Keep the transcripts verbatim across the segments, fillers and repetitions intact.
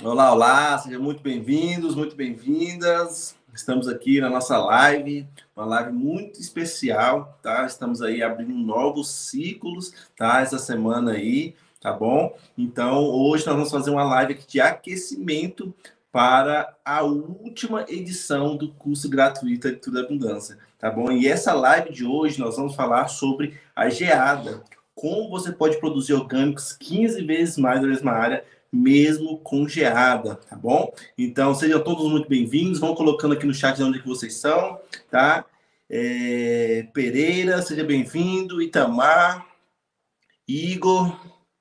Olá, olá, sejam muito bem-vindos, muito bem-vindas. Estamos aqui na nossa live, uma live muito especial, tá? Estamos aí abrindo novos ciclos, tá? Essa semana aí, tá bom? Então, hoje nós vamos fazer uma live aqui de aquecimento para a última edição do curso gratuito Agricultura da Abundância, tá bom? E essa live de hoje nós vamos falar sobre a geada, como você pode produzir orgânicos quinze vezes mais na mesma área mesmo com geada, tá bom? Então, sejam todos muito bem-vindos. Vão colocando aqui no chat de onde é que vocês são, tá? É, Pereira, seja bem-vindo. Itamar, Igor,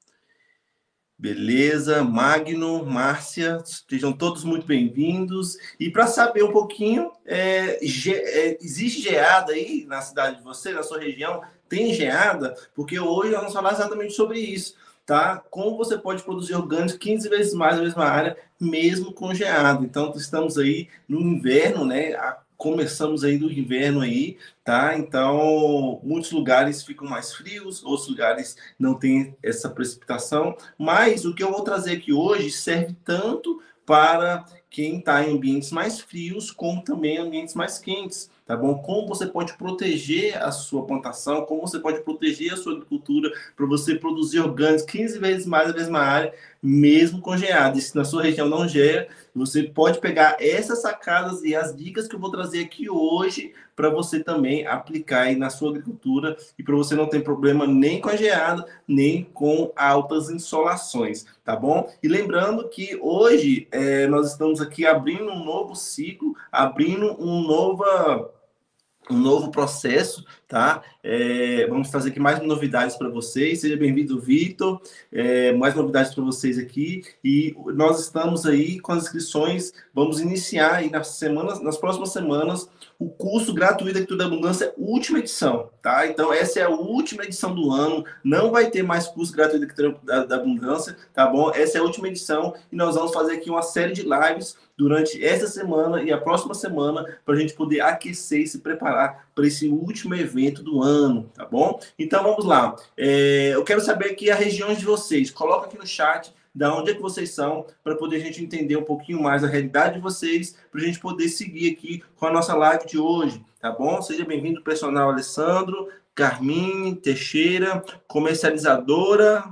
beleza. Magno, Márcia, sejam todos muito bem-vindos. E para saber um pouquinho, é, ge, é, existe geada aí na cidade de você, na sua região? Tem geada? Porque hoje nós vamos falar exatamente sobre isso. Tá? Como você pode produzir orgânicos quinze vezes mais na mesma área, mesmo com geado. Então, estamos aí no inverno, né? Começamos aí no inverno aí, tá? Então, muitos lugares ficam mais frios, outros lugares não tem essa precipitação. Mas o que eu vou trazer aqui hoje serve tanto para quem está em ambientes mais frios, como também em ambientes mais quentes. Tá bom? Como você pode proteger a sua plantação, como você pode proteger a sua agricultura para você produzir orgânicos quinze vezes mais na mesma área, mesmo com geada. E se na sua região não gera, você pode pegar essas sacadas e as dicas que eu vou trazer aqui hoje para você também aplicar aí na sua agricultura e para você não ter problema nem com a geada, nem com altas insolações, tá bom? E lembrando que hoje é, nós estamos aqui abrindo um novo ciclo, abrindo um nova um novo processo, tá? É, vamos trazer aqui mais novidades para vocês. Seja bem-vindo, Vitor. É, mais novidades para vocês aqui. E nós estamos aí com as inscrições. Vamos iniciar aí nas semanas, nas próximas semanas, o curso gratuito Agricultura da Abundância, última edição, tá? Então, essa é a última edição do ano. Não vai ter mais curso gratuito Agricultura da, da Abundância, tá bom? Essa é a última edição e nós vamos fazer aqui uma série de lives durante essa semana e a próxima semana para a gente poder aquecer e se preparar para esse último evento do ano, tá bom? Então vamos lá. É, eu quero saber aqui as regiões de vocês. Coloca aqui no chat da onde é que vocês são para poder a gente entender um pouquinho mais a realidade de vocês, para a gente poder seguir aqui com a nossa live de hoje, tá bom? Seja bem-vindo, personal Alessandro, Carmine Teixeira, comercializadora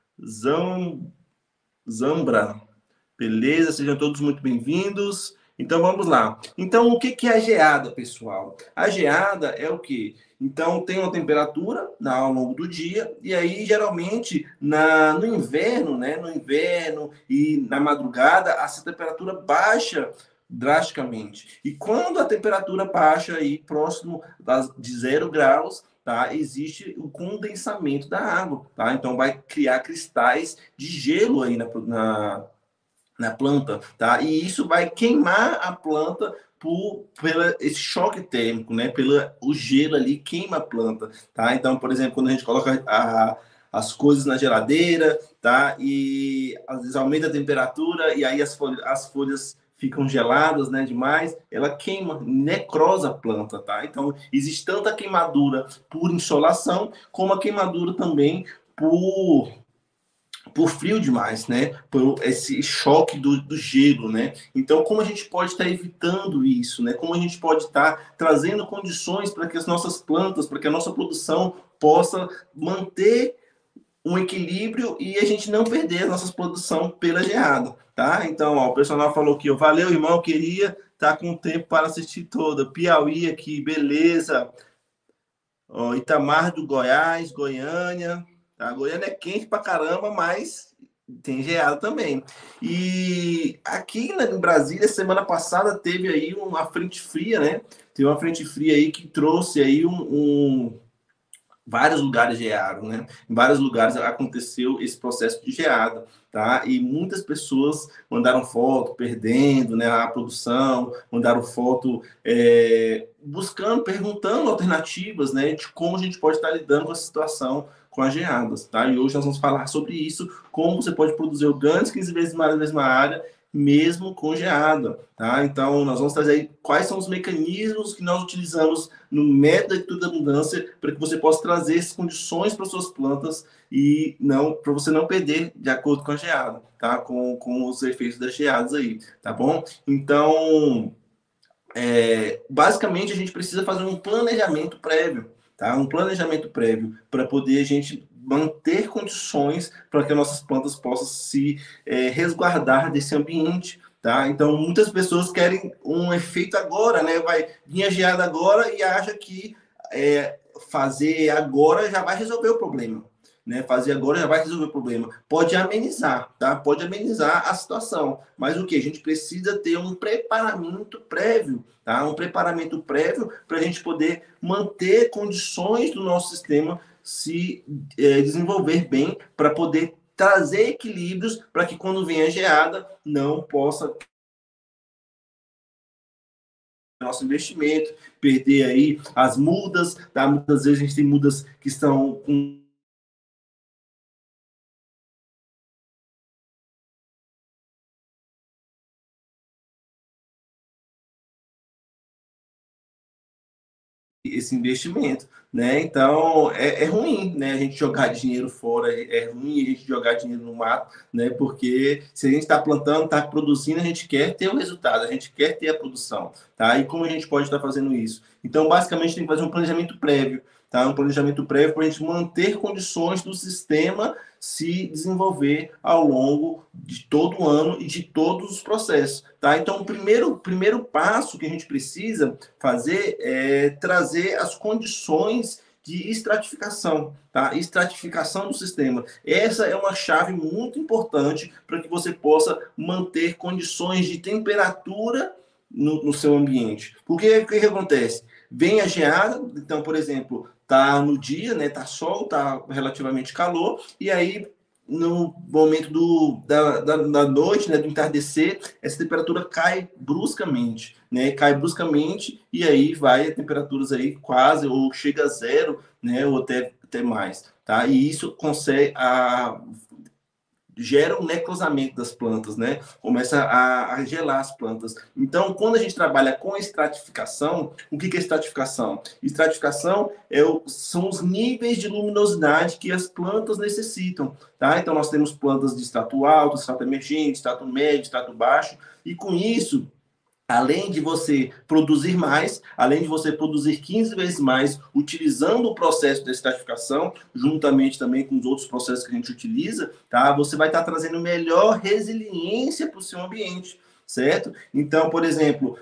Zam, Zambra. Beleza? Sejam todos muito bem-vindos. Então, vamos lá. Então, o que é a geada, pessoal? A geada é o quê? Então, tem uma temperatura ao longo do dia, e aí, geralmente, na, no inverno, né? No inverno e na madrugada, essa temperatura baixa drasticamente. E quando a temperatura baixa aí, próximo das, de zero graus, tá? Existe o condensamento da água, tá? Então, vai criar cristais de gelo aí na, na na planta, tá? E isso vai queimar a planta por pela esse choque térmico, né? Pela o gelo ali queima a planta, tá? Então, por exemplo, quando a gente coloca a, as coisas na geladeira, tá? E às vezes aumenta a temperatura e aí as folhas, as folhas ficam geladas, né? Demais, ela queima, necrosa a planta, tá? Então, existe tanto a queimadura por insolação como a queimadura também por por frio demais, né? Por esse choque do, do gelo, né? Então, como a gente pode estar evitando isso, né? Como a gente pode estar trazendo condições para que as nossas plantas, para que a nossa produção possa manter um equilíbrio e a gente não perder a nossa produção pela geada, tá? Então, ó, o personal falou que, ó, valeu, irmão, queria estar com tempo para assistir toda. Piauí aqui, beleza. Ó, Itamar do Goiás, Goiânia. A Goiânia é quente pra caramba, mas tem geada também. E aqui em Brasília, semana passada, teve aí uma frente fria, né? Teve uma frente fria aí que trouxe aí um, um vários lugares gearam, né? Em vários lugares aconteceu esse processo de geada, tá? E muitas pessoas mandaram foto perdendo, né, a produção, mandaram foto é, buscando, perguntando alternativas, né, de como a gente pode estar lidando com a situação com as geadas, tá? E hoje nós vamos falar sobre isso, como você pode produzir orgânicos quinze vezes mais na mesma área, mesmo com geada, tá? Então, nós vamos trazer aí quais são os mecanismos que nós utilizamos no método de agricultura da abundância para que você possa trazer essas condições para suas plantas e não para você não perder de acordo com a geada, tá? Com, com os efeitos das geadas aí, tá bom? Então, é, basicamente, a gente precisa fazer um planejamento prévio, tá? Um planejamento prévio para poder a gente manter condições para que as nossas plantas possam se é, resguardar desse ambiente, tá? Então, muitas pessoas querem um efeito agora, né? Vai vir a geada agora e acha que é, fazer agora já vai resolver o problema. Né, fazer agora já vai resolver o problema. Pode amenizar, tá? Pode amenizar a situação. Mas o que? A gente precisa ter um preparamento prévio, tá? Um preparamento prévio para a gente poder manter condições do nosso sistema se é, desenvolver bem, para poder trazer equilíbrios para que quando vem a geada não possa nosso investimento, perder aí as mudas, tá? Muitas vezes a gente tem mudas que estão com esse investimento, né? Então é, é ruim, né? A gente jogar dinheiro fora, é, é ruim a gente jogar dinheiro no mato, né? Porque se a gente está plantando, está produzindo, a gente quer ter o resultado, a gente quer ter a produção, tá? E como a gente pode estar fazendo isso? Então, basicamente, tem que fazer um planejamento prévio, tá? Um planejamento prévio para a gente manter condições do sistema se desenvolver ao longo de todo o ano e de todos os processos, tá? Então, o primeiro, primeiro passo que a gente precisa fazer é trazer as condições de estratificação, tá? Estratificação do sistema. Essa é uma chave muito importante para que você possa manter condições de temperatura no, no seu ambiente. Porque o que, que acontece? Vem a geada, então, por exemplo, tá no dia, né? Tá sol, tá relativamente calor, e aí no momento do, da, da, da noite, né, do entardecer, essa temperatura cai bruscamente, né? Cai bruscamente e aí vai a temperaturas aí quase ou chega a zero, né? Ou até, até mais, tá? E isso consegue a gera um necrosamento das plantas, né? Começa a, a gelar as plantas. Então, quando a gente trabalha com estratificação, o que, que é estratificação? Estratificação é o, são os níveis de luminosidade que as plantas necessitam, tá? Então, nós temos plantas de extrato alto, extrato emergente, extrato médio, extrato baixo, e com isso além de você produzir mais, além de você produzir quinze vezes mais, utilizando o processo de estratificação, juntamente também com os outros processos que a gente utiliza, tá? Você vai estar trazendo melhor resiliência para o seu ambiente, certo? Então, por exemplo,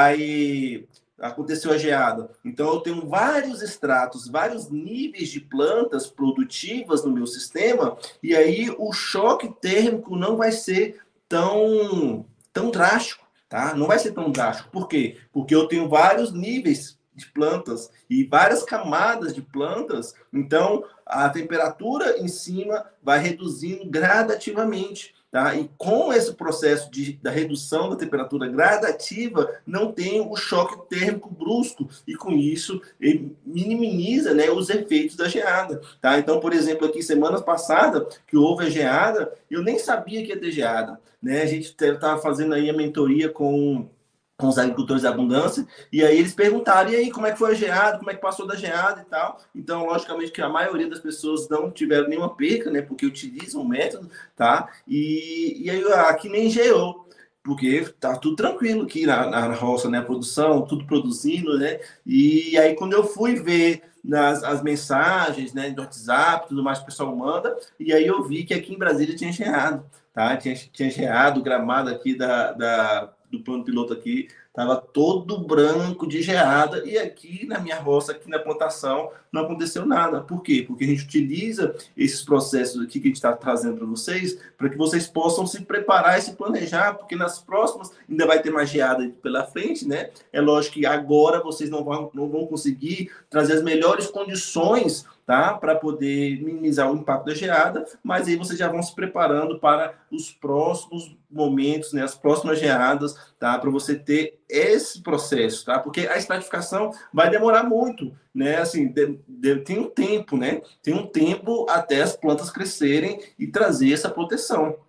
vai aconteceu a geada. Então, eu tenho vários estratos, vários níveis de plantas produtivas no meu sistema, e aí o choque térmico não vai ser tão, tão drástico. Tá? Não vai ser tão drástico. Por quê? Porque eu tenho vários níveis de plantas e várias camadas de plantas, então a temperatura em cima vai reduzindo gradativamente. Tá? E com esse processo de, da redução da temperatura gradativa, não tem o choque térmico brusco, e com isso ele minimiza, né, os efeitos da geada. Tá? Então, por exemplo, aqui semana passada, que houve a geada, eu nem sabia que ia ter geada. Né? A gente estava fazendo aí a mentoria com com os agricultores da abundância, e aí eles perguntaram, e aí, como é que foi a geada, como é que passou da geada e tal. Então, logicamente que a maioria das pessoas não tiveram nenhuma perca, né, porque utilizam o método, tá? E, e aí aqui nem geou, porque tá tudo tranquilo aqui na, na roça, né, a produção, tudo produzindo, né? E aí quando eu fui ver nas as mensagens, né, do WhatsApp, tudo mais que o pessoal manda, e aí eu vi que aqui em Brasília tinha geado, tá? Tinha, tinha geado, o gramado aqui da, da do plano piloto aqui, estava todo branco de geada, e aqui na minha roça, aqui na plantação, não aconteceu nada. Por quê? Porque a gente utiliza esses processos aqui que a gente está trazendo para vocês, para que vocês possam se preparar e se planejar, porque nas próximas ainda vai ter mais geada pela frente, né? É lógico que agora vocês não vão, não vão conseguir trazer as melhores condições, tá? Para poder minimizar o impacto da geada, mas aí vocês já vão se preparando para os próximos momentos, né? As próximas geadas, tá? Para você ter esse processo, tá? Porque a estratificação vai demorar muito, né? Assim, de, de, tem um tempo, né? Tem um tempo até as plantas crescerem e trazer essa proteção.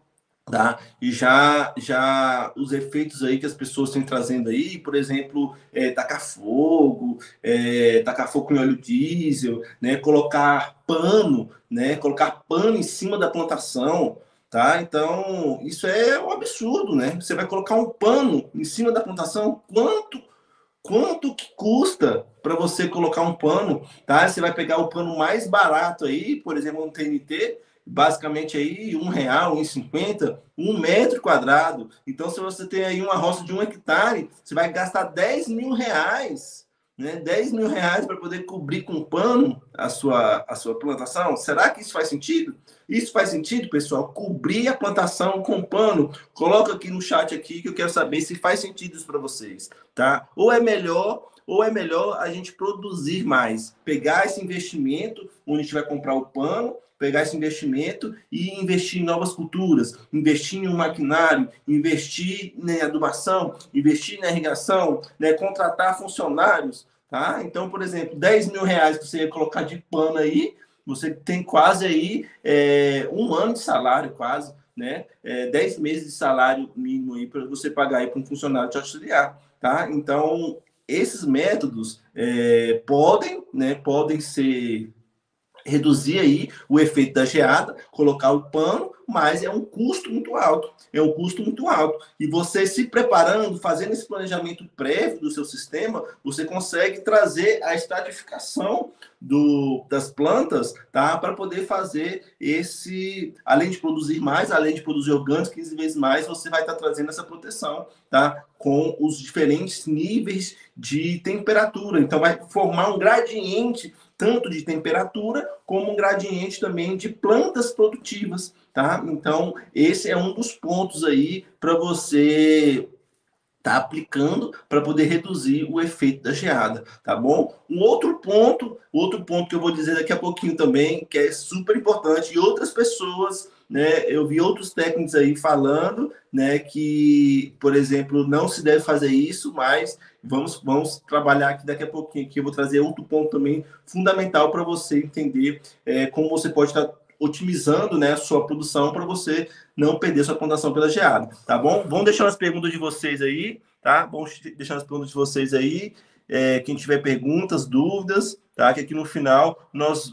Tá? E já, já os efeitos aí que as pessoas estão trazendo aí, por exemplo, é, tacar fogo, é, tacar fogo com óleo diesel, né? Colocar pano, né? Colocar pano em cima da plantação, tá? Então, isso é um absurdo, né? Você vai colocar um pano em cima da plantação, quanto quanto que custa para você colocar um pano, tá? Você vai pegar o pano mais barato aí, por exemplo, um T N T, basicamente aí um real, um e cinquenta, um metro quadrado. Então, se você tem aí uma roça de um hectare, você vai gastar dez mil reais, né? dez mil reais para poder cobrir com pano a sua, a sua plantação. Será que isso faz sentido? Isso faz sentido, pessoal? Cobrir a plantação com pano? Coloca aqui no chat aqui que eu quero saber se faz sentido isso para vocês, tá? Ou é melhor, ou é melhor a gente produzir mais, pegar esse investimento onde a gente vai comprar o pano, pegar esse investimento e investir em novas culturas, investir em um maquinário, investir em adubação, investir na irrigação, né, contratar funcionários, tá? Então, por exemplo, dez mil reais que você ia colocar de pano aí, você tem quase aí é, um ano de salário, quase, né? É, dez meses de salário mínimo aí para você pagar aí para um funcionário te auxiliar, tá? Então, esses métodos é, podem, né, podem ser reduzir aí o efeito da geada, colocar o pano, mas é um custo muito alto. É um custo muito alto. E você se preparando, fazendo esse planejamento prévio do seu sistema, você consegue trazer a estratificação do, das plantas, tá? Para poder fazer esse, além de produzir mais, além de produzir orgânicos quinze vezes mais, você vai estar trazendo essa proteção, tá? Com os diferentes níveis de temperatura. Então, vai formar um gradiente tanto de temperatura como um gradiente também de plantas produtivas, tá? Então, esse é um dos pontos aí para você tá aplicando para poder reduzir o efeito da geada, tá bom? Um outro ponto, outro ponto que eu vou dizer daqui a pouquinho também, que é super importante, e outras pessoas, né, eu vi outros técnicos aí falando, né, que, por exemplo, não se deve fazer isso, mas vamos, vamos trabalhar aqui daqui a pouquinho, que eu vou trazer outro ponto também fundamental para você entender é, como você pode estar otimizando, né, a sua produção para você não perder sua plantação pela geada, tá bom? Vamos deixar as perguntas de vocês aí, tá? Vamos deixar as perguntas de vocês aí. É, quem tiver perguntas, dúvidas, tá? Que aqui no final nós,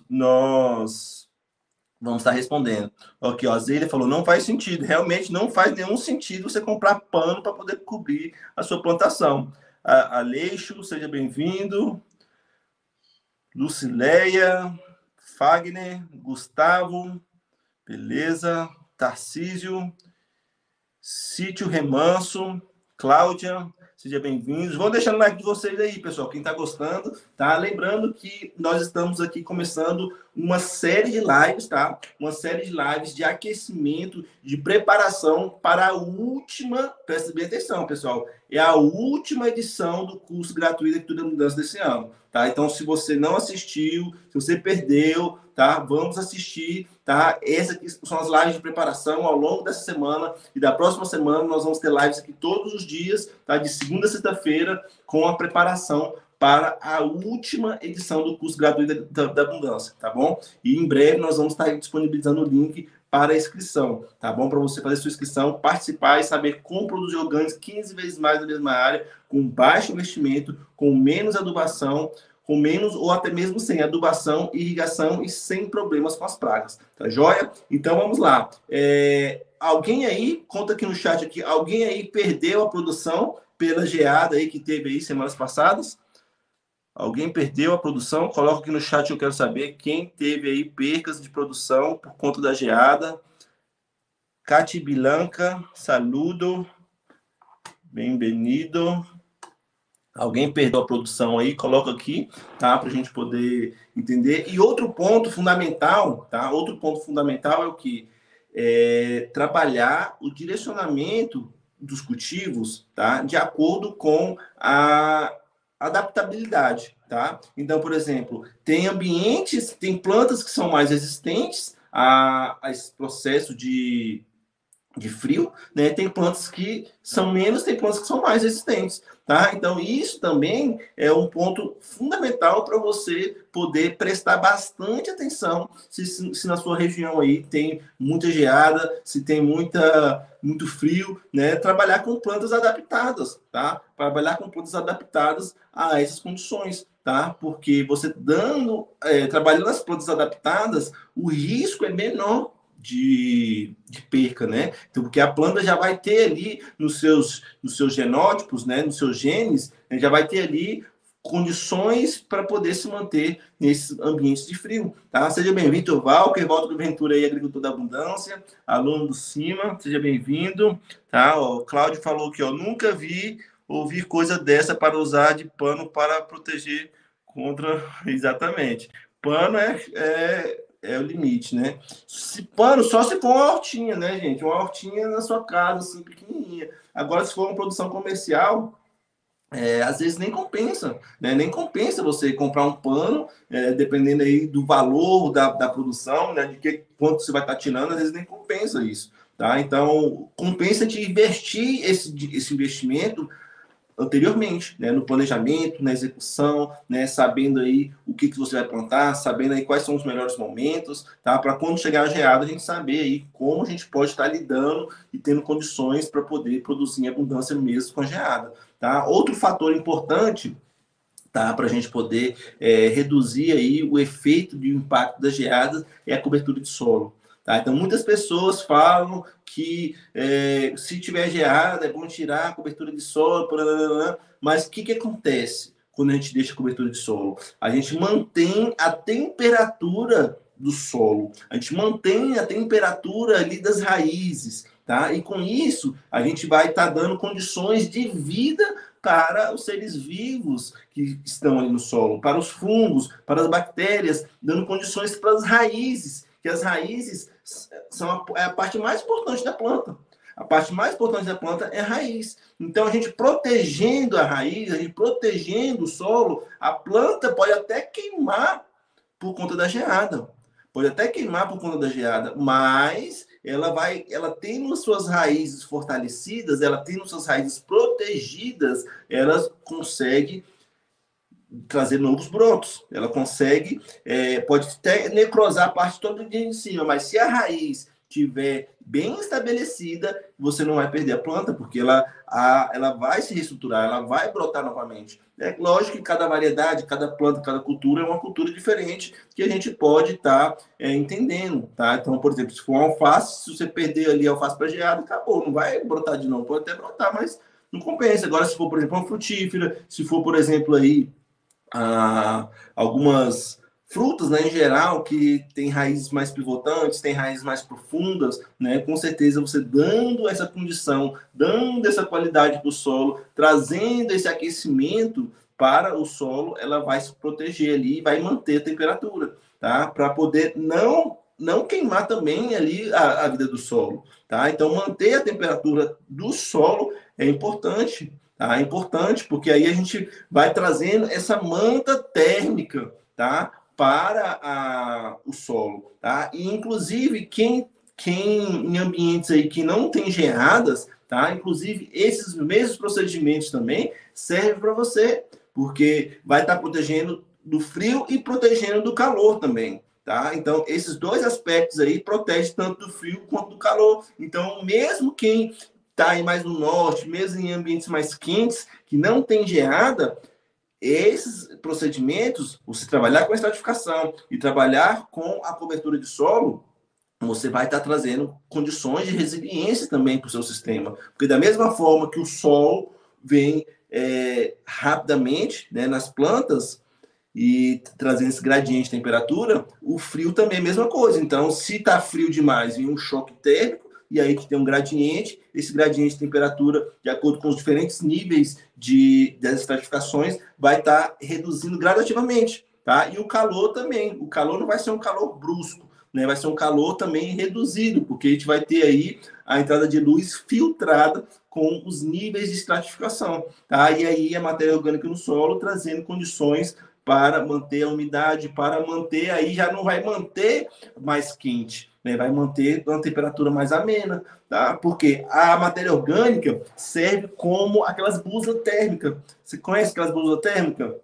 nós vamos estar respondendo. Aqui, ó, a Zélia falou, não faz sentido. Realmente não faz nenhum sentido você comprar pano para poder cobrir a sua plantação. A, Aleixo, seja bem-vindo. Lucileia, Fagner, Gustavo, beleza. Tarcísio, Sítio Remanso, Cláudia, sejam bem-vindos. Vou deixando o like de vocês aí, pessoal, quem está gostando, tá? Lembrando que nós estamos aqui começando uma série de lives, tá? Uma série de lives de aquecimento, de preparação para a última, presta bem atenção, pessoal, é a última edição do curso gratuito de Cultura da Mudança desse ano, tá? Então, se você não assistiu, se você perdeu, tá? Vamos assistir, tá? Essas aqui são as lives de preparação ao longo dessa semana e da próxima semana nós vamos ter lives aqui todos os dias, tá? De segunda a sexta-feira com a preparação para a última edição do curso gratuito da, da Abundância, tá bom? E em breve nós vamos estar disponibilizando o link para a inscrição, tá bom? Para você fazer sua inscrição, participar e saber como produzir orgânicos quinze vezes mais na mesma área, com baixo investimento, com menos adubação, com menos ou até mesmo sem adubação, irrigação e sem problemas com as pragas, tá joia? Então vamos lá. É, alguém aí, conta aqui no chat aqui, alguém aí perdeu a produção pela geada aí que teve aí semanas passadas? Alguém perdeu a produção? Coloca aqui no chat, eu quero saber quem teve aí percas de produção por conta da geada. Cati Bilanca, saludo. Bem-vindo. Alguém perdeu a produção aí? Coloca aqui, tá? Para a gente poder entender. E outro ponto fundamental, tá? Outro ponto fundamental é o que? É trabalhar o direcionamento dos cultivos, tá? De acordo com a adaptabilidade, tá? Então, por exemplo, tem ambientes, tem plantas que são mais resistentes a, a esse processo de de frio, né? Tem plantas que são menos, tem plantas que são mais resistentes, tá? Então, isso também é um ponto fundamental para você poder prestar bastante atenção se, se na sua região aí tem muita geada, se tem muita, muito frio, né? Trabalhar com plantas adaptadas, tá? Trabalhar com plantas adaptadas a essas condições, tá? Porque você dando, é, trabalhando as plantas adaptadas, o risco é menor de, de perca, né? Então, porque a planta já vai ter ali nos seus, nos seus genótipos, né? Nos seus genes, né? Já vai ter ali condições para poder se manter nesses ambientes de frio, tá? Seja bem-vindo, Valker, Walter Ventura aí, agricultor da abundância, aluno do CIMA, seja bem-vindo, tá? O Cláudio falou que, ó, nunca vi ouvir coisa dessa para usar de pano para proteger contra... Exatamente. Pano é, é é o limite, né? Se pano, só se for uma hortinha, né, gente? Uma hortinha na sua casa, assim, pequenininha. Agora, se for uma produção comercial, é, às vezes nem compensa, né? Nem compensa você comprar um pano, é, dependendo aí do valor da, da produção, né? De que, quanto você vai estar tirando, às vezes nem compensa isso, tá? Então, compensa de investir esse, esse investimento anteriormente, né, no planejamento, na execução, né, sabendo aí o que, que você vai plantar, sabendo aí quais são os melhores momentos, tá, para quando chegar a geada a gente saber aí como a gente pode estar lidando e tendo condições para poder produzir em abundância mesmo com a geada, tá? Outro fator importante, tá, para a gente poder é, reduzir aí o efeito de impacto das geadas é a cobertura de solo. Tá? Então, muitas pessoas falam que é, se tiver geada é bom tirar a cobertura de solo, mas o que, que acontece quando a gente deixa a cobertura de solo? A gente mantém a temperatura do solo, a gente mantém a temperatura ali das raízes, tá? E com isso, a gente vai estar tá dando condições de vida para os seres vivos que estão ali no solo, para os fungos, para as bactérias, dando condições para as raízes, que as raízes são a, é a parte mais importante da planta. A parte mais importante da planta é a raiz. Então, a gente protegendo a raiz, a gente protegendo o solo, a planta pode até queimar por conta da geada. Pode até queimar por conta da geada, mas ela vai, ela tendo suas raízes fortalecidas, ela tendo suas raízes protegidas, ela consegue trazer novos brotos. Ela consegue, é, pode até necrosar a parte toda de cima, mas se a raiz tiver bem estabelecida, você não vai perder a planta, porque ela, a, ela vai se reestruturar, ela vai brotar novamente. É lógico que cada variedade, cada planta, cada cultura é uma cultura diferente que a gente pode estar tá, é, entendendo, tá? Então, por exemplo, se for uma alface, se você perder ali a alface para geada, acabou, não vai brotar de novo, pode até brotar, mas não compensa. Agora, se for, por exemplo, uma frutífera, se for, por exemplo, aí ah, algumas frutas, né, em geral, que tem raízes mais pivotantes, tem raízes mais profundas, né, com certeza você dando essa condição, dando essa qualidade para o solo, trazendo esse aquecimento para o solo, ela vai se proteger ali e vai manter a temperatura, tá? Para poder não não queimar também ali a, a vida do solo, tá? Então manter a temperatura do solo é importante. Tá? É importante, porque aí a gente vai trazendo essa manta térmica, tá? Para a, o solo, tá? E, inclusive, quem, quem em ambientes aí que não tem geadas, tá? Inclusive, esses mesmos procedimentos também servem para você, porque vai estar tá protegendo do frio e protegendo do calor também, tá? Então, esses dois aspectos aí protegem tanto do frio quanto do calor. Então, mesmo quem está aí mais no norte, mesmo em ambientes mais quentes, que não tem geada, esses procedimentos, você trabalhar com a estratificação e trabalhar com a cobertura de solo, você vai estar trazendo condições de resiliência também para o seu sistema. Porque da mesma forma que o sol vem é, rapidamente, né, nas plantas e trazendo esse gradiente de temperatura, o frio também é a mesma coisa. Então, se está frio demais, vem um choque térmico, e aí que tem um gradiente, esse gradiente de temperatura, de acordo com os diferentes níveis de, das estratificações, vai estar tá reduzindo gradativamente, tá? E o calor também, o calor não vai ser um calor brusco, né? Vai ser um calor também reduzido, porque a gente vai ter aí a entrada de luz filtrada com os níveis de estratificação, tá? E aí a matéria orgânica no solo trazendo condições para manter a umidade, para manter, aí já não vai manter mais quente, né? Vai manter uma temperatura mais amena, tá? Porque a matéria orgânica serve como aquelas blusas térmicas. Você conhece aquelas blusas térmicas?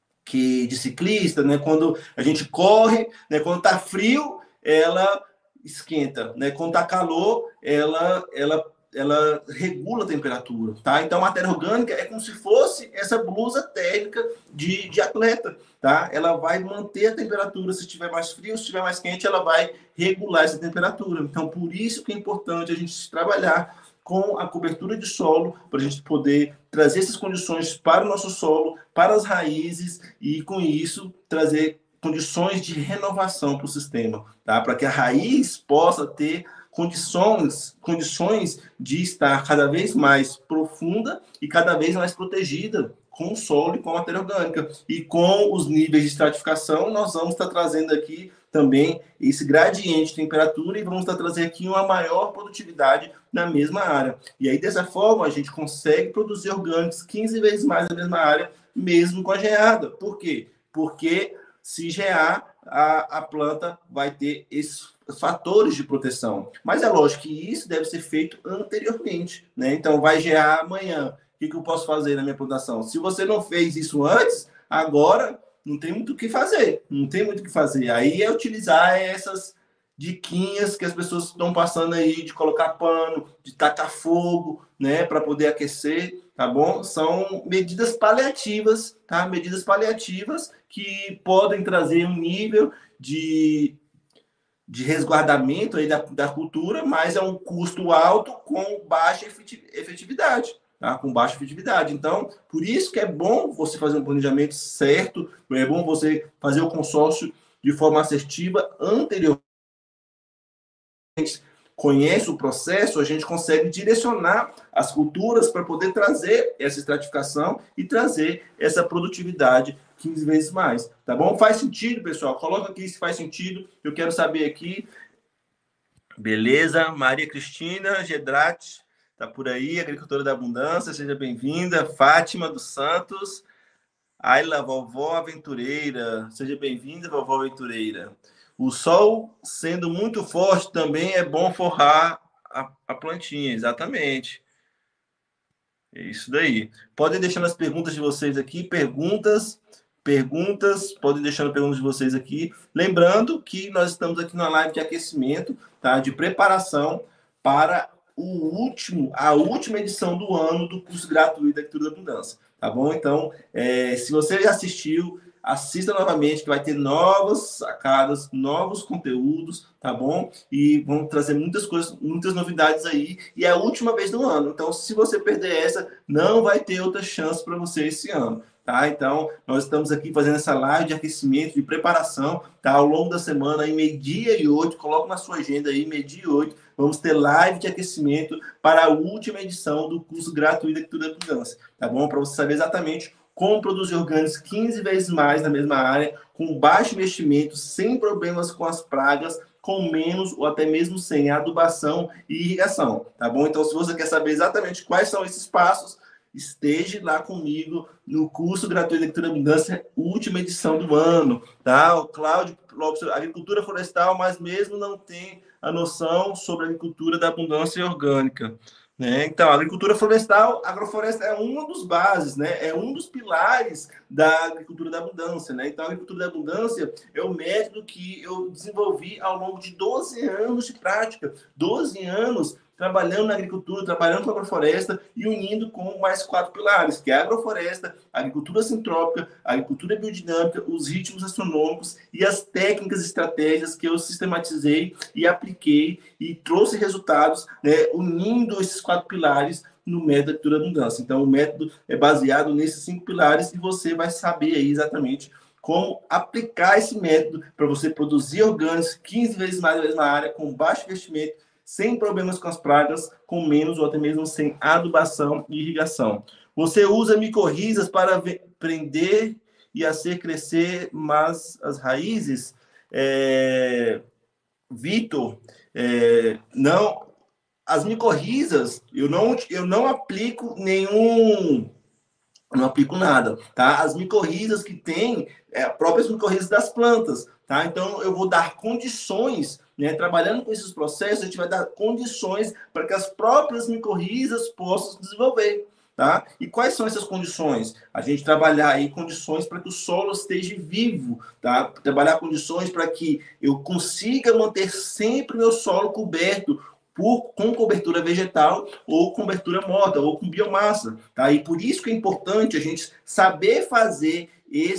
Que de ciclista, né? Quando a gente corre, né? Quando tá frio, ela esquenta, né? Quando tá calor, ela ela ela regula a temperatura, tá? Então, a matéria orgânica é como se fosse essa blusa térmica de, de atleta, tá? Ela vai manter a temperatura, se estiver mais frio, se estiver mais quente, ela vai regular essa temperatura. Então, por isso que é importante a gente trabalhar com a cobertura de solo, para a gente poder trazer essas condições para o nosso solo, para as raízes, e com isso trazer condições de renovação para o sistema, tá? Para que a raiz possa ter condições, condições de estar cada vez mais profunda e cada vez mais protegida com o solo e com a matéria orgânica. E com os níveis de estratificação, nós vamos estar trazendo aqui também esse gradiente de temperatura e vamos estar trazendo aqui uma maior produtividade na mesma área. E aí, dessa forma, a gente consegue produzir orgânicos quinze vezes mais na mesma área, mesmo com a geada. Por quê? Porque se gear, a, a planta vai ter esses fatores de proteção. Mas é lógico que isso deve ser feito anteriormente, né? Então, vai gear amanhã. O que, que eu posso fazer na minha plantação? Se você não fez isso antes, agora não tem muito o que fazer. Não tem muito o que fazer. Aí é utilizar essas diquinhas que as pessoas estão passando aí de colocar pano, de tacar fogo, né, para poder aquecer, tá bom? São medidas paliativas, tá? Medidas paliativas que podem trazer um nível de, de resguardamento aí da, da cultura, mas é um custo alto com baixa efetividade. Tá? Com baixa efetividade. Então, por isso que é bom você fazer um planejamento certo, é bom você fazer o consórcio de forma assertiva anteriormente. Conhece o processo, a gente consegue direcionar as culturas para poder trazer essa estratificação e trazer essa produtividade quinze vezes mais, tá bom? Faz sentido, pessoal? Coloca aqui se faz sentido. Eu quero saber aqui. Beleza? Maria Cristina Gedrati tá por aí, agricultora da abundância, seja bem-vinda. Fátima dos Santos. Ayla, vovó aventureira, seja bem-vinda, vovó aventureira. O sol sendo muito forte também é bom forrar a, a plantinha, exatamente. É isso daí. Podem deixar as perguntas de vocês aqui, perguntas, perguntas, podem deixar as perguntas de vocês aqui. Lembrando que nós estamos aqui na live de aquecimento, tá? De preparação para o último, a última edição do ano do curso gratuito da Agricultura da Abundância, tá bom? Então, é, se você já assistiu, assista novamente, que vai ter novas sacadas, novos conteúdos, tá bom? E vamos trazer muitas coisas, muitas novidades aí. E é a última vez do ano. Então, se você perder essa, não vai ter outra chance para você esse ano. Tá? Então, nós estamos aqui fazendo essa live de aquecimento, de preparação, tá? Ao longo da semana, aí, meio-dia e oito, coloca na sua agenda aí, meio-dia e oito, vamos ter live de aquecimento para a última edição do curso gratuito da Agricultura da Abundância, tá bom? Para você saber exatamente como produzir orgânicos quinze vezes mais na mesma área, com baixo investimento, sem problemas com as pragas, com menos ou até mesmo sem adubação e irrigação, tá bom? Então, se você quer saber exatamente quais são esses passos, esteja lá comigo no curso gratuito de Agricultura da Abundância, última edição do ano, tá? O Cláudio Lopes, agricultura florestal, mas mesmo não tem a noção sobre a agricultura da abundância orgânica, né? Então, a agricultura florestal, a agrofloresta é uma dos bases, né? É um dos pilares da agricultura da abundância, né? Então, a agricultura da abundância é o método que eu desenvolvi ao longo de doze anos de prática, doze anos trabalhando na agricultura, trabalhando com a agrofloresta e unindo com mais quatro pilares, que é a agrofloresta, a agricultura sintrópica, a agricultura biodinâmica, os ritmos astronômicos e as técnicas e estratégias que eu sistematizei e apliquei e trouxe resultados, né, unindo esses quatro pilares no método da agricultura da abundância. Então, o método é baseado nesses cinco pilares e você vai saber aí exatamente como aplicar esse método para você produzir orgânicos quinze vezes mais na mesma área, com baixo investimento, sem problemas com as pragas, com menos ou até mesmo sem adubação e irrigação. Você usa micorrizas para prender e fazer crescer mais as raízes? É... Vitor, é... não. As micorrizas, eu não, eu não aplico nenhum não aplico nada, tá? As micorrizas que tem, é, próprias micorrizas das plantas, tá? Então, eu vou dar condições, né? Trabalhando com esses processos, a gente vai dar condições para que as próprias micorrizas possam se desenvolver, tá? E quais são essas condições? A gente trabalhar aí condições para que o solo esteja vivo, tá? Trabalhar condições para que eu consiga manter sempre meu solo coberto por, com cobertura vegetal ou cobertura morta ou com biomassa, tá? E por isso que é importante a gente saber fazer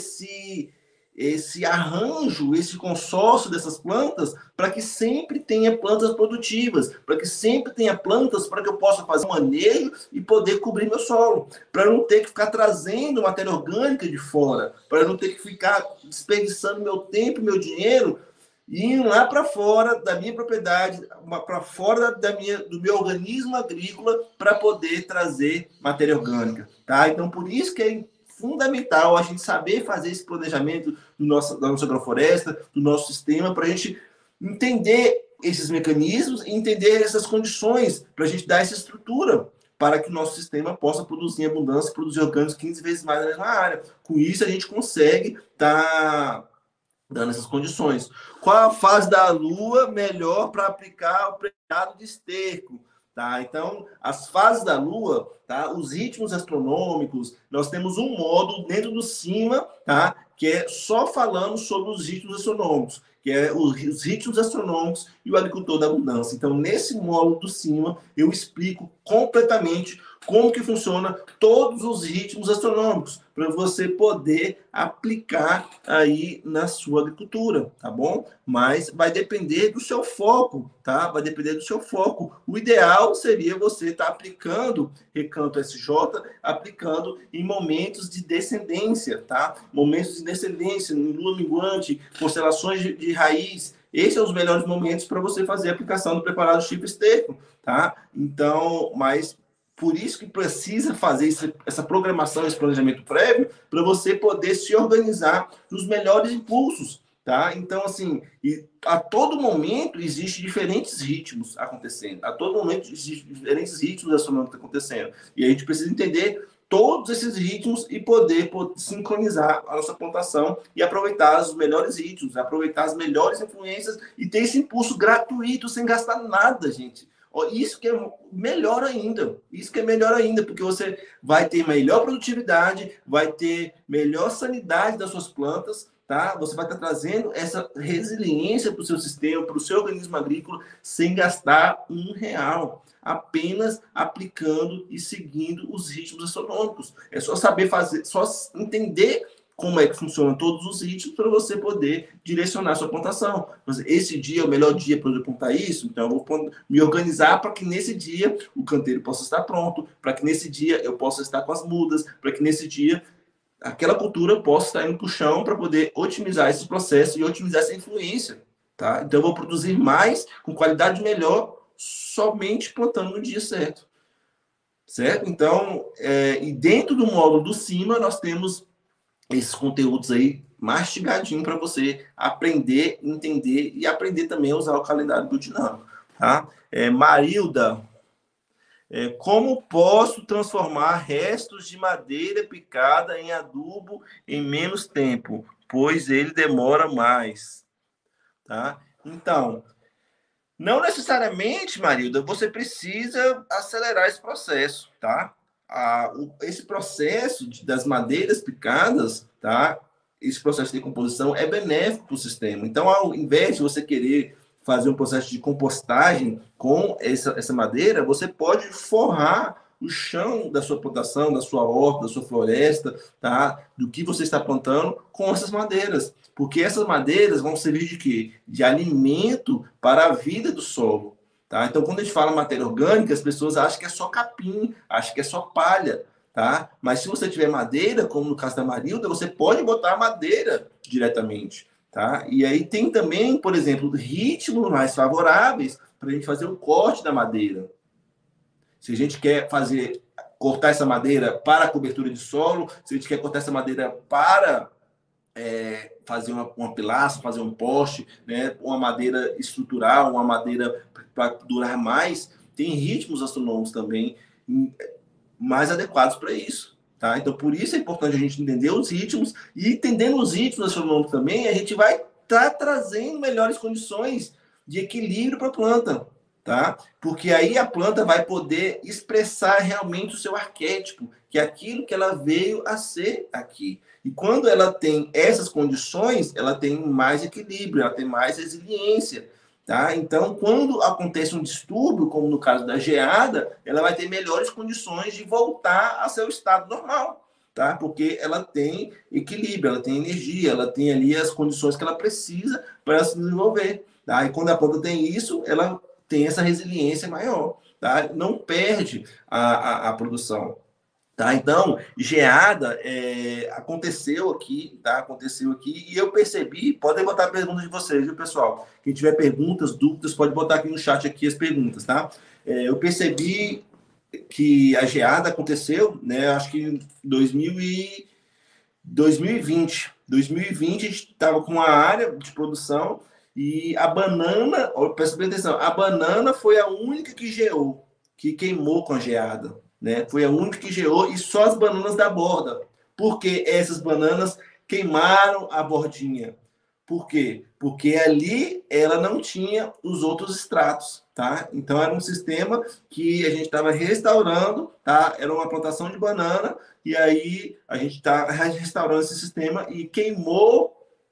esse esse arranjo, esse consórcio dessas plantas, para que sempre tenha plantas produtivas, para que sempre tenha plantas para que eu possa fazer um manejo e poder cobrir meu solo, para não ter que ficar trazendo matéria orgânica de fora, para não ter que ficar desperdiçando meu tempo e meu dinheiro indo lá para fora da minha propriedade, para fora da minha, do meu organismo agrícola, para poder trazer matéria orgânica, tá? Então, por isso que é fundamental a gente saber fazer esse planejamento do nosso, da nossa agrofloresta, do nosso sistema, para a gente entender esses mecanismos e entender essas condições, para a gente dar essa estrutura para que o nosso sistema possa produzir em abundância, produzir orgânicos quinze vezes mais na mesma área. Com isso, a gente consegue estar tá dando essas condições. Qual a fase da Lua melhor para aplicar o preparado de esterco? Tá? Então, as fases da Lua, tá? Os ritmos astronômicos, nós temos um módulo dentro do cima, tá? Que é só falando sobre os ritmos astronômicos, que é os ritmos astronômicos e o agricultor da abundância. Então, nesse módulo do cima, eu explico completamente como que funciona todos os ritmos astronômicos, para você poder aplicar aí na sua agricultura, tá bom? Mas vai depender do seu foco, tá? Vai depender do seu foco. O ideal seria você estar tá aplicando Recanto S J, aplicando em momentos de descendência, tá? Momentos de descendência, em lua minguante, constelações de, de raiz. Esses são os melhores momentos para você fazer a aplicação do preparado chip esterco, tá? Então, mas por isso que precisa fazer esse, essa programação, esse planejamento prévio, para você poder se organizar nos melhores impulsos, tá? Então, assim, e a todo momento existe diferentes ritmos acontecendo, a todo momento existem diferentes ritmos astronômicos acontecendo, e a gente precisa entender todos esses ritmos e poder, poder sincronizar a nossa plantação e aproveitar os melhores ritmos, aproveitar as melhores influências e ter esse impulso gratuito, sem gastar nada, gente. Isso que é melhor ainda, isso que é melhor ainda, porque você vai ter melhor produtividade, vai ter melhor sanidade das suas plantas, tá? Você vai estar trazendo essa resiliência para o seu sistema, para o seu organismo agrícola, sem gastar um real, apenas aplicando e seguindo os ritmos astronômicos. É só saber fazer, só entender como é que funcionam todos os ritmos para você poder direcionar a sua plantação. Esse dia é o melhor dia para eu plantar isso, então eu vou me organizar para que nesse dia o canteiro possa estar pronto, para que nesse dia eu possa estar com as mudas, para que nesse dia aquela cultura possa estar indo para o chão para poder otimizar esse processo e otimizar essa influência. Tá? Então eu vou produzir mais, com qualidade melhor, somente plantando no dia certo. Certo? Então, é, e dentro do módulo do cima, nós temos esses conteúdos aí mastigadinho para você aprender, entender e aprender também a usar o calendário biodinâmico, tá? É, Marilda, é, como posso transformar restos de madeira picada em adubo em menos tempo, pois ele demora mais, tá? Então, não necessariamente, Marilda, você precisa acelerar esse processo, tá? Ah, o, esse processo de, das madeiras picadas, tá? Esse processo de decomposição é benéfico para o sistema. Então, ao invés de você querer fazer um processo de compostagem com essa, essa madeira, você pode forrar o chão da sua plantação, da sua horta, da sua floresta, tá? Do que você está plantando com essas madeiras. Porque essas madeiras vão servir de quê? De alimento para a vida do solo. Tá? Então, quando a gente fala matéria orgânica, as pessoas acham que é só capim, acham que é só palha. Tá? Mas se você tiver madeira, como no caso da Marilda, você pode botar madeira diretamente. Tá? E aí tem também, por exemplo, ritmos mais favoráveis para a gente fazer o corte da madeira. Se a gente quer fazer cortar essa madeira para a cobertura de solo, se a gente quer cortar essa madeira para é, fazer uma, uma pilastra, fazer um poste, né, uma madeira estrutural, uma madeira para durar mais, tem ritmos astronômicos também mais adequados para isso. Tá? Então, por isso é importante a gente entender os ritmos, e entendendo os ritmos astronômicos também, a gente vai estar tá trazendo melhores condições de equilíbrio para a planta, tá? Porque aí a planta vai poder expressar realmente o seu arquétipo, que é aquilo que ela veio a ser aqui. E quando ela tem essas condições, ela tem mais equilíbrio, ela tem mais resiliência. Tá? Então, quando acontece um distúrbio, como no caso da geada, ela vai ter melhores condições de voltar a seu estado normal, tá? Porque ela tem equilíbrio, ela tem energia, ela tem ali as condições que ela precisa para se desenvolver. Tá? E quando a planta tem isso, ela tem essa resiliência maior, tá? Não perde a, a, a produção. Tá? Então, geada é, aconteceu aqui, tá? Aconteceu aqui, e eu percebi, podem botar perguntas de vocês, viu, pessoal? Quem tiver perguntas, dúvidas, pode botar aqui no chat aqui as perguntas, tá? É, eu percebi que a geada aconteceu, né? Acho que em dois mil e vinte. dois mil e vinte a gente estava com uma área de produção e a banana, presta bem atenção, a banana foi a única que geou, que queimou com a geada. Né? Foi a única que geou, e só as bananas da borda. Porque essas bananas queimaram a bordinha. Por quê? Porque ali ela não tinha os outros estratos, tá? Então era um sistema que a gente estava restaurando, tá? Era uma plantação de banana, e aí a gente está restaurando esse sistema e queimou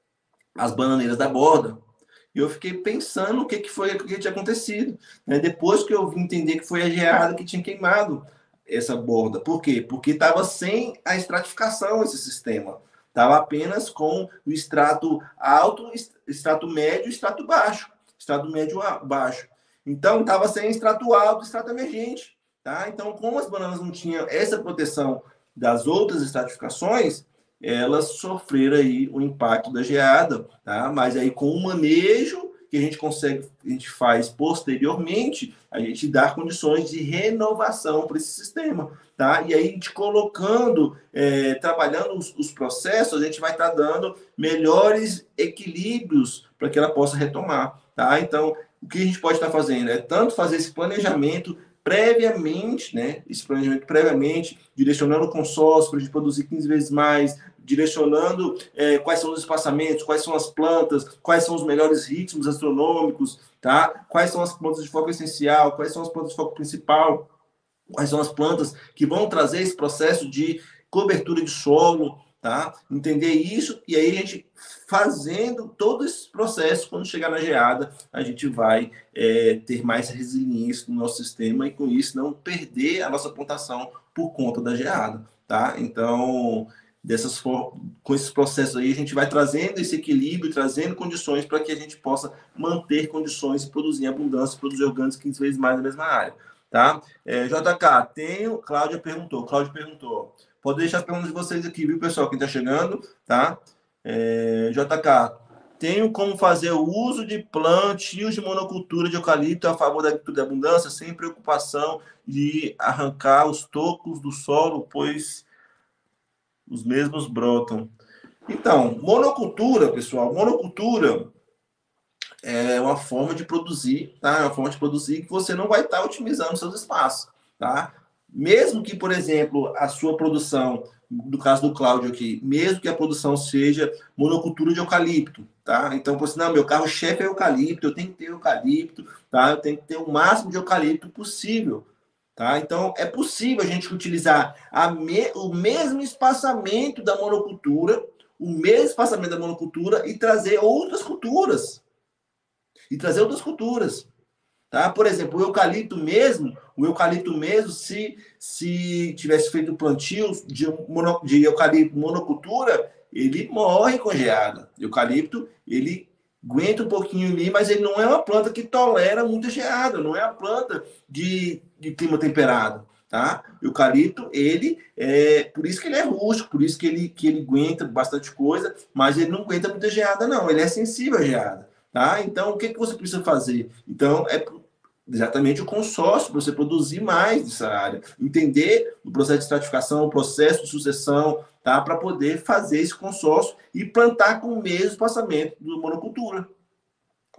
as bananeiras da borda. E eu fiquei pensando o que, que foi o que tinha acontecido. Né? Depois que eu vim entender que foi a geada que tinha queimado essa borda. Por quê? Porque estava sem a estratificação esse sistema. Estava apenas com o extrato alto, extrato médio e extrato baixo. Extrato médio baixo. Então, estava sem extrato alto e extrato emergente. Tá? Então, como as bananas não tinham essa proteção das outras estratificações, elas sofreram aí o impacto da geada. Tá? Mas aí, com o manejo que a gente consegue, a gente faz posteriormente, a gente dá condições de renovação para esse sistema, tá? E aí, a gente colocando, é, trabalhando os, os processos, a gente vai estar tá dando melhores equilíbrios para que ela possa retomar, tá? Então, o que a gente pode estar tá fazendo é tanto fazer esse planejamento previamente, né? Esse planejamento previamente, direcionando o consórcio para a gente produzir quinze vezes mais, direcionando é, quais são os espaçamentos, quais são as plantas, quais são os melhores ritmos astronômicos, tá? Quais são as plantas de foco essencial, quais são as plantas de foco principal, quais são as plantas que vão trazer esse processo de cobertura de solo, tá? Entender isso, e aí a gente fazendo todo esse processo, quando chegar na geada, a gente vai é, ter mais resiliência no nosso sistema e com isso não perder a nossa plantação por conta da geada, tá? Então, dessas for... com esses processos aí, a gente vai trazendo esse equilíbrio, trazendo condições para que a gente possa manter condições de produzir em abundância, produzir orgânicos quinze vezes mais na mesma área, tá? É, J K, tenho... Cláudia perguntou, Cláudia perguntou. Pode deixar as perguntas de vocês aqui, viu, pessoal? Quem está chegando, tá? É, J K, tenho como fazer o uso de plantios de monocultura de eucalipto a favor da agricultura de abundância, sem preocupação de arrancar os tocos do solo, pois os mesmos brotam. Então, monocultura, pessoal, monocultura é uma forma de produzir, tá? É uma forma de produzir que você não vai estar otimizando seus espaços, tá? Mesmo que, por exemplo, a sua produção, no caso do Cláudio aqui, mesmo que a produção seja monocultura de eucalipto, tá? Então, você, não, meu carro-chefe é eucalipto, eu tenho que ter eucalipto, tá? Eu tenho que ter o máximo de eucalipto possível, tá? Então, é possível a gente utilizar a me, o mesmo espaçamento da monocultura, o mesmo espaçamento da monocultura e trazer outras culturas. E trazer outras culturas. Tá? Por exemplo, o eucalipto mesmo, o eucalipto mesmo, se, se tivesse feito plantio de, mono, de eucalipto monocultura, ele morre com geada. O eucalipto, ele aguenta um pouquinho ali, mas ele não é uma planta que tolera muita geada, não é uma planta de, de clima temperado. Tá? O eucalipto, ele é por isso que ele é rústico, por isso que ele, que ele aguenta bastante coisa, mas ele não aguenta muita geada, não. Ele é sensível à geada. Tá? Então, o que, que você precisa fazer? Então, é exatamente o consórcio para você produzir mais dessa área. Entender o processo de estratificação, o processo de sucessão, tá? Para poder fazer esse consórcio e plantar com o mesmo espaçamento do monocultura.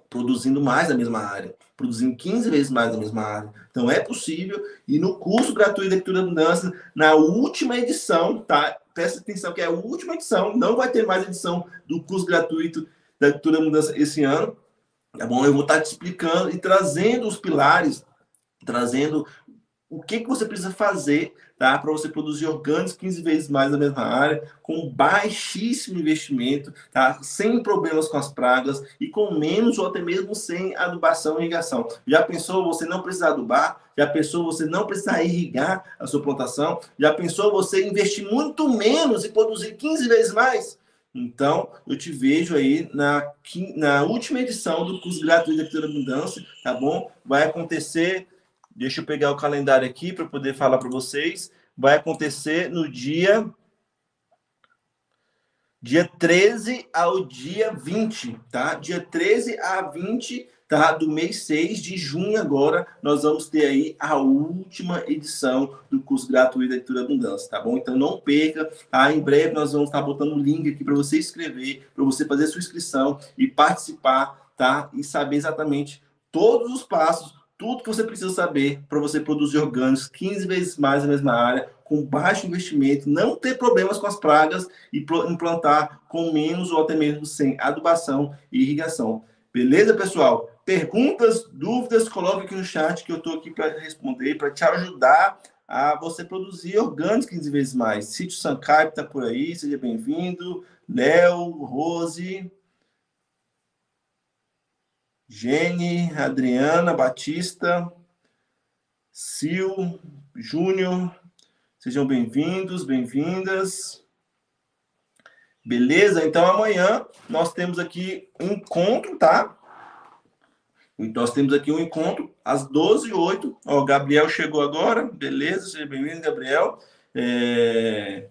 produzindo mais na mesma área, produzindo quinze vezes mais na mesma área. Então é possível, e no curso gratuito da Agricultura da Abundância, na última edição, tá? Presta atenção que é a última edição, não vai ter mais edição do curso gratuito da Agricultura da Abundância esse ano, tá bom? Eu vou estar te explicando e trazendo os pilares, trazendo o que, que você precisa fazer, tá, para você produzir orgânicos quinze vezes mais na mesma área, com baixíssimo investimento, tá, sem problemas com as pragas e com menos ou até mesmo sem adubação e irrigação. Já pensou você não precisar adubar? Já pensou você não precisar irrigar a sua plantação? Já pensou você investir muito menos e produzir quinze vezes mais? Então, eu te vejo aí na, na última edição do curso gratuito da Agricultura da Abundância, tá bom? Vai acontecer... Deixa eu pegar o calendário aqui para poder falar para vocês. Vai acontecer no dia... Dia treze ao dia vinte, tá? Dia treze a vinte, tá? Do mês seis de junho agora, nós vamos ter aí a última edição do curso gratuito da Agricultura da Abundância, tá bom? Então não perca, tá? Em breve nós vamos estar botando o link aqui para você inscrever, para você fazer a sua inscrição e participar, tá? E saber exatamente todos os passos, tudo que você precisa saber para você produzir orgânicos quinze vezes mais na mesma área, com baixo investimento, não ter problemas com as pragas e implantar com menos ou até mesmo sem adubação e irrigação. Beleza, pessoal? Perguntas, dúvidas, coloque aqui no chat que eu estou aqui para responder, para te ajudar a você produzir orgânicos quinze vezes mais. Sítio Sancai está por aí, seja bem-vindo. Léo, Rose... Gene, Adriana, Batista, Sil, Júnior, sejam bem-vindos, bem-vindas. Beleza? Então, amanhã nós temos aqui um encontro, tá? Então, nós temos aqui um encontro às doze e oito. Ó, o Gabriel chegou agora. Beleza? Seja bem-vindo, Gabriel. É...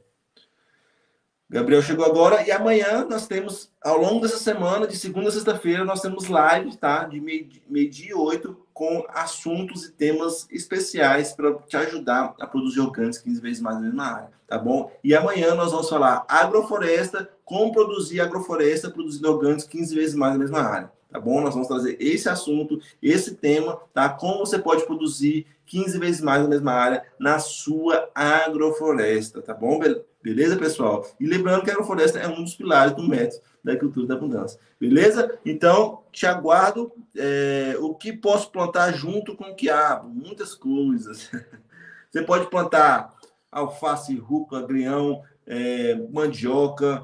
Gabriel chegou agora e amanhã nós temos, ao longo dessa semana, de segunda a sexta-feira, nós temos live, tá? De meio-dia e oito, com assuntos e temas especiais para te ajudar a produzir orgânicos quinze vezes mais na mesma área, tá bom? E amanhã nós vamos falar agrofloresta, como produzir agrofloresta, produzindo orgânicos quinze vezes mais na mesma área, tá bom? Nós vamos trazer esse assunto, esse tema, tá? Como você pode produzir quinze vezes mais na mesma área na sua agrofloresta, tá bom? Beleza, pessoal? E lembrando que a agrofloresta é um dos pilares do método da agricultura da abundância. Beleza? Então, te aguardo. É, o que posso plantar junto com o quiabo? Muitas coisas. Você pode plantar alface, rúcula, agrião, é, mandioca,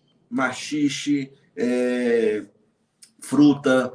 maxixe, é, fruta,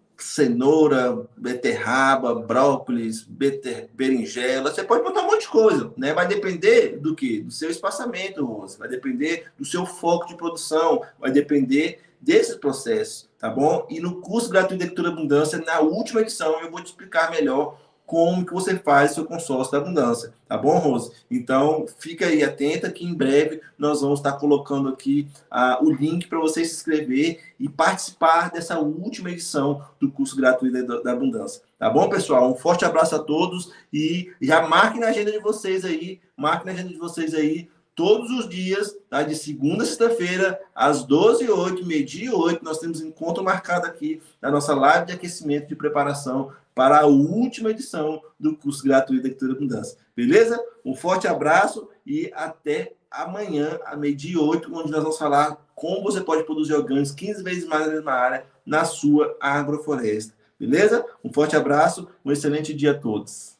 cenoura, beterraba, brócolis, beter, berinjela, você pode botar um monte de coisa, né? Vai depender do que? Do seu espaçamento, Rose, vai depender do seu foco de produção, vai depender desses processos, tá bom? E no curso gratuito de Agricultura da Abundância, na última edição, eu vou te explicar melhor como que você faz o seu consórcio da abundância, tá bom, Rose? Então, fica aí atenta que em breve nós vamos estar colocando aqui uh, o link para você se inscrever e participar dessa última edição do curso gratuito da, da abundância. Tá bom, pessoal? Um forte abraço a todos e já marque na agenda de vocês aí, marque na agenda de vocês aí, todos os dias, tá? De segunda a sexta-feira, às doze e oito, meio-dia e oito, nós temos um encontro marcado aqui na nossa live de aquecimento de preparação para a última edição do curso gratuito da Agricultura da Abundância. Beleza? Um forte abraço e até amanhã, a meio-dia e oito, onde nós vamos falar como você pode produzir orgânicos quinze vezes mais na mesma área na sua agrofloresta. Beleza? Um forte abraço, um excelente dia a todos.